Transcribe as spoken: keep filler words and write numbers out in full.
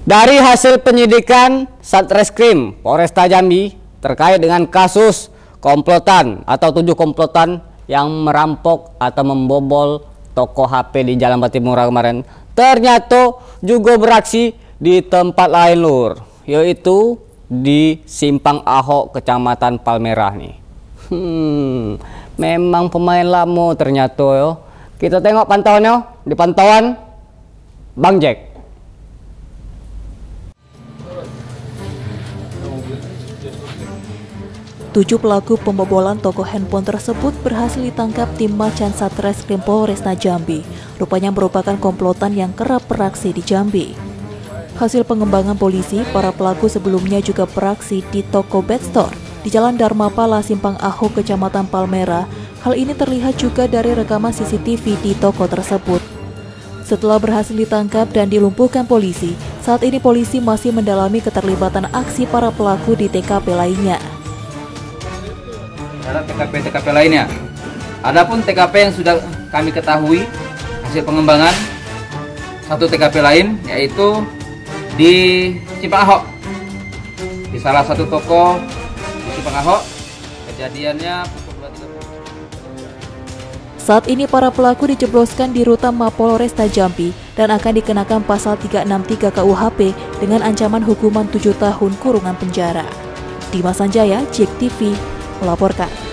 Dari hasil penyidikan Satreskrim Polresta Jambi terkait dengan kasus komplotan atau tujuh komplotan yang merampok atau membobol toko H P di Jalan Batimura kemarin, ternyata juga beraksi di tempat lain lur, yaitu di Simpang Ahok, Kecamatan Palmerah nih. Hmm, memang pemain lama ternyata yo. Kita tengok pantauannya di pantauan Bang Jack. Tujuh pelaku pembobolan toko handphone tersebut berhasil ditangkap tim Macan Satreskrim Polresta Jambi. Rupanya merupakan komplotan yang kerap beraksi di Jambi. Hasil pengembangan polisi, para pelaku sebelumnya juga beraksi di toko Bed Store di Jalan Dharmapala, Simpang Ahok, Kecamatan Palmerah. Hal ini terlihat juga dari rekaman C C T V di toko tersebut. Setelah berhasil ditangkap dan dilumpuhkan polisi, saat ini polisi masih mendalami keterlibatan aksi para pelaku di T K P lainnya. Terhadap T K P-T K P lainnya. Adapun T K P yang sudah kami ketahui hasil pengembangan, satu T K P lain yaitu di Simpang Ahok, di salah satu toko di Simpang Ahok. Kejadiannya pukul dua tiga puluh. Saat ini para pelaku dijebloskan di rutan Mapolresta Jambi dan akan dikenakan pasal tiga enam tiga K U H P dengan ancaman hukuman tujuh tahun kurungan penjara. Dimas Sanjaya, J E K T V melaporkan.